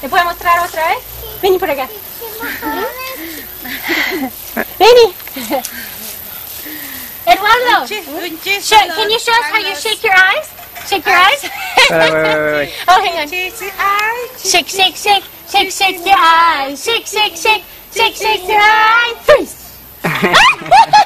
¿Me puede mostrar otra vez? Vení por acá. Vení. Eduardo, can you show us how you shake your eyes? Shake your eyes? Wait. Oh, hang on. Shake, shake, shake, shake, shake your eyes. Shake, shake, shake, shake, shake your eyes. Freeze.